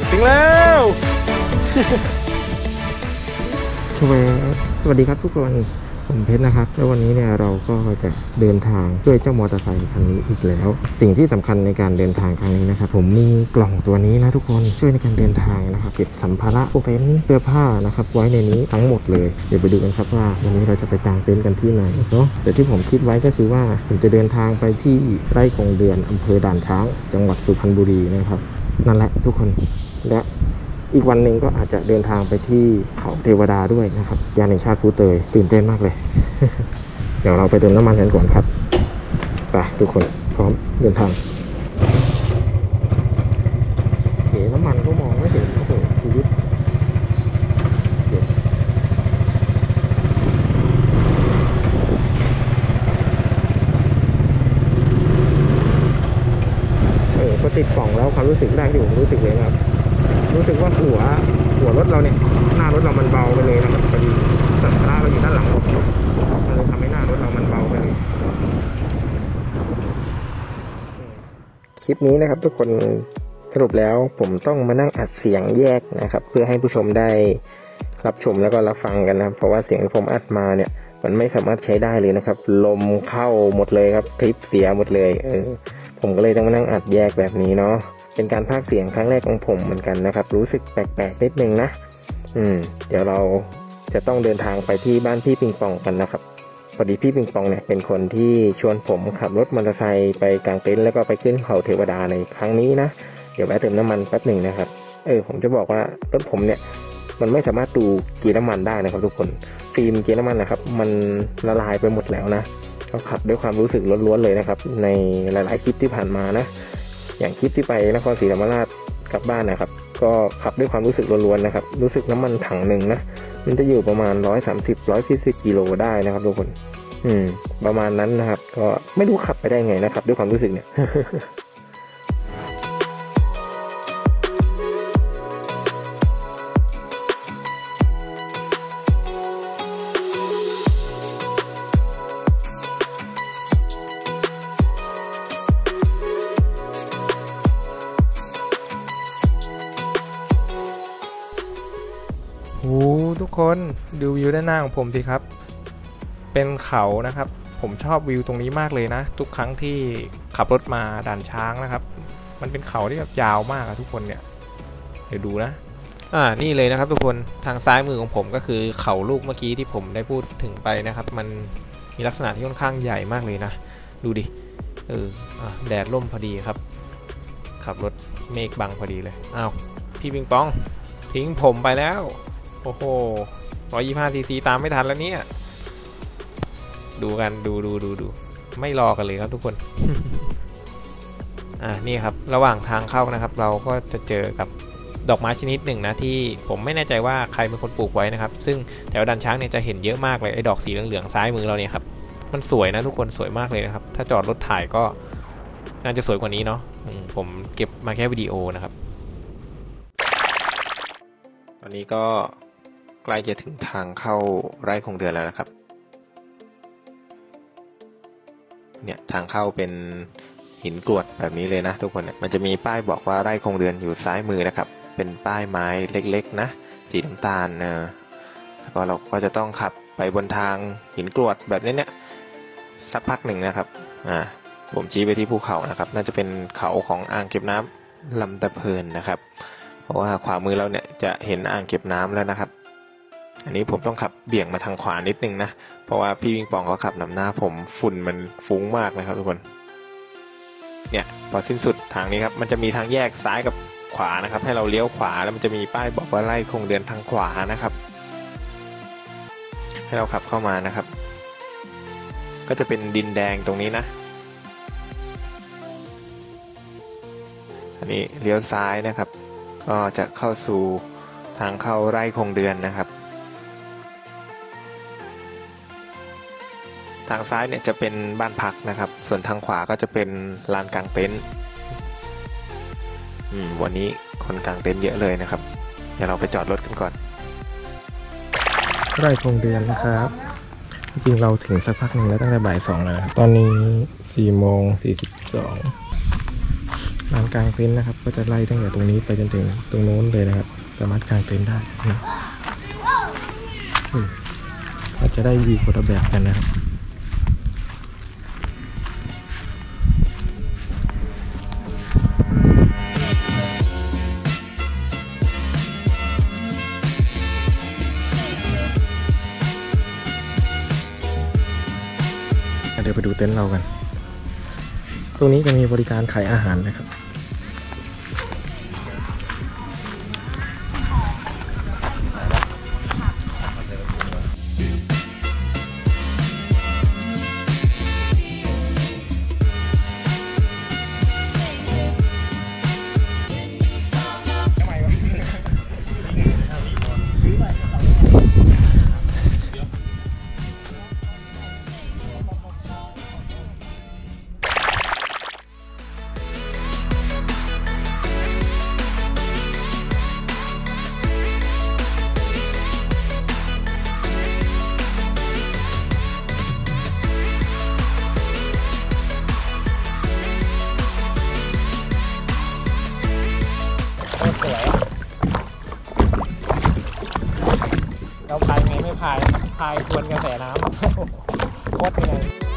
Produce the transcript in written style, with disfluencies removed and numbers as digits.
ถึงแล้วสวัสดีครับทุกคนผมเพชรนะครับแล้ววันนี้เนี่ยเราก็จะเดินทางด้วยเจ้ามอเตอร์ไซค์คันนี้อีกแล้วสิ่งที่สำคัญในการเดินทางครั้งนี้นะครับผมมีกล่องตัวนี้นะทุกคนช่วยในการเดินทางนะครับเก็บสัมภาระพวกเต็นท์เสื้อผ้านะครับไว้ในนี้ทั้งหมดเลยเดี๋ยวไปดูกันครับว่าวันนี้เราจะไปกางเต็นท์กันที่ไหนเนาะแต่ที่ผมคิดไว้ก็คือว่าผมจะเดินทางไปที่ไร่คงเดือนอำเภอด่านช้างจังหวัดสุพรรณบุรีนะครับนั่นแหละทุกคนและอีกวันหนึ่งก็อาจจะเดินทางไปที่เขาเทวดาด้วยนะครับยานแห่งชาติภูเตยตื่นเต้นมากเลย เดี๋ยวเราไปเติมน้ำมันกันก่อนครับไปทุกคนพร้อมเดินทางเห็นน้ำมันก็มองไม่เห็นโอ้โหชีวิตพอติดกล่องแล้วความรู้สึกแรกที่ผมรู้สึกเลยครับรู้สึกว่าหัวรถเราเนี่ยหน้ารถเรามันเบาไปเลยนะครับพอดีสัมภาระเราอยู่ด้านหลังผมมันเลยทำให้หน้ารถเรามันเบาไปเลยคลิปนี้นะครับทุกคนสรุปแล้วผมต้องมานั่งอัดเสียงแยกนะครับเพื่อให้ผู้ชมได้รับชมแล้วก็รับฟังกันนะครับเพราะว่าเสียงที่ผมอัดมาเนี่ยมันไม่สามารถใช้ได้เลยนะครับลมเข้าหมดเลยครับคลิปเสียหมดเลยผมก็เลยต้องมานั่งอัดแยกแบบนี้เนาะเป็นการพากย์เสียงครั้งแรกของผมเหมือนกันนะครับรู้สึกแปลกๆนิดนึงนะเดี๋ยวเราจะต้องเดินทางไปที่บ้านพี่ปิงปองกันนะครับพอดีพี่ปิงปองเนี่ยเป็นคนที่ชวนผมขับรถมอเตอร์ไซค์ไปกางเต็นท์แล้วก็ไปขึ้นเขาเทวดาในครั้งนี้นะเดี๋ยวแวะเติมน้ำมันแป๊บหนึ่งนะครับผมจะบอกว่ารถผมเนี่ยมันไม่สามารถดูเกียร์น้ำมันได้นะครับทุกคนฟิล์มเกียร์น้ำมันนะครับมันละลายไปหมดแล้วนะเราขับด้วยความรู้สึกล้วนๆเลยนะครับในหลายๆคลิปที่ผ่านมานะอย่างคลิปที่ไปนครศรีธรรมราชกลับบ้านนะครับก็ขับด้วยความรู้สึกล้วนๆนะครับรู้สึกน้ำมันถังหนึ่งนะมันจะอยู่ประมาณ130-140กิโลได้นะครับทุกคนประมาณนั้นนะครับก็ไม่รู้ขับไปได้ไงนะครับด้วยความรู้สึกเนี่ยโอ้ทุกคนดูวิวด้านหน้าของผมสิครับเป็นเขานะครับผมชอบวิวตรงนี้มากเลยนะทุกครั้งที่ขับรถมาด่านช้างนะครับมันเป็นเขาที่แบบยาวมากทุกคนเนี่ยเดี๋ยวดูนะนี่เลยนะครับทุกคนทางซ้ายมือของผมก็คือเขาลูกเมื่อกี้ที่ผมได้พูดถึงไปนะครับมันมีลักษณะที่ค่อนข้างใหญ่มากเลยนะดูดิแดดร่มพอดีครับขับรถเมฆบังพอดีเลยอ้าวพี่ปิงปองทิ้งผมไปแล้วโอ้โห125 ซีซีตามไม่ทันแล้วเนี่ยดูกันดูไม่รอกันเลยครับทุกคน นี่ครับระหว่างทางเข้านะครับเราก็จะเจอกับดอกไม้ชนิดหนึ่งนะที่ผมไม่แน่ใจว่าใครเป็นคนปลูกไว้นะครับซึ่งแถวด่านช้างเนี่ยจะเห็นเยอะมากเลยไอ้ดอกสีเหลืองๆซ้ายมือเราเนี่ยครับมันสวยนะทุกคนสวยมากเลยนะครับถ้าจอดรถถ่ายก็น่าจะสวยกว่านี้เนาะผมเก็บมาแค่วิดีโอนะครับตอนนี้ก็ใกล้จะถึงทางเข้าไร่คงเดือนแล้วนะครับเนี่ยทางเข้าเป็นหินกรวดแบบนี้เลยนะทุกคนเนี่ยมันจะมีป้ายบอกว่าไร่คงเดือนอยู่ซ้ายมือนะครับเป็นป้ายไม้เล็กๆนะสีน้ำตาลแล้วก็เราก็จะต้องขับไปบนทางหินกรวดแบบนี้เนี่ยสักพักหนึ่งนะครับผมชี้ไปที่ภูเขานะครับน่าจะเป็นเขาของอ่างเก็บน้ำลำตะเพินนะครับเพราะว่าขวามือเราเนี่ยจะเห็นอ่างเก็บน้ำแล้วนะครับอันนี้ผมต้องขับเบี่ยงมาทางขวานิดนึงนะเพราะว่าพี่ปิงปองเขาขับนำหน้าผมฝุ่นมันฟุ้งมากนะครับทุกคนเนี่ยพอสิ้นสุดทางนี้ครับมันจะมีทางแยกซ้ายกับขวานะครับให้เราเลี้ยวขวาแล้วมันจะมีป้ายบอกว่าไร่คงเดือนทางขวานะครับให้เราขับเข้ามานะครับก็จะเป็นดินแดงตรงนี้นะอันนี้เลี้ยวซ้ายนะครับก็จะเข้าสู่ทางเข้าไร่คงเดือนนะครับทางซ้ายเนี่ยจะเป็นบ้านพักนะครับส่วนทางขวาก็จะเป็นลานกางเต็นท์วันนี้คนกางเต็นท์เยอะเลยนะครับเดี๋ยวเราไปจอดรถกันก่อนไร่คงเดือนนะครับจริงๆเราถึงสักพักหนึ่งแล้วตั้งแต่บ่าย 2แล้วตอนนี้4:42 ลานกลางเต็นท์นะครับก็จะไล่ตั้งแต่ตรงนี้ไปจนถึงตรงโน้นเลยนะครับสามารถกางเต็นท์ได้นะก็จะได้วิวคนละแบบกันนะครับเดี๋ยวไปดูเต็นท์เรากันตรงนี้จะมีบริการขายอาหารนะครับสวยเราพายไงไม่พายทวนกระแสน้ำโคตรเหนื่อย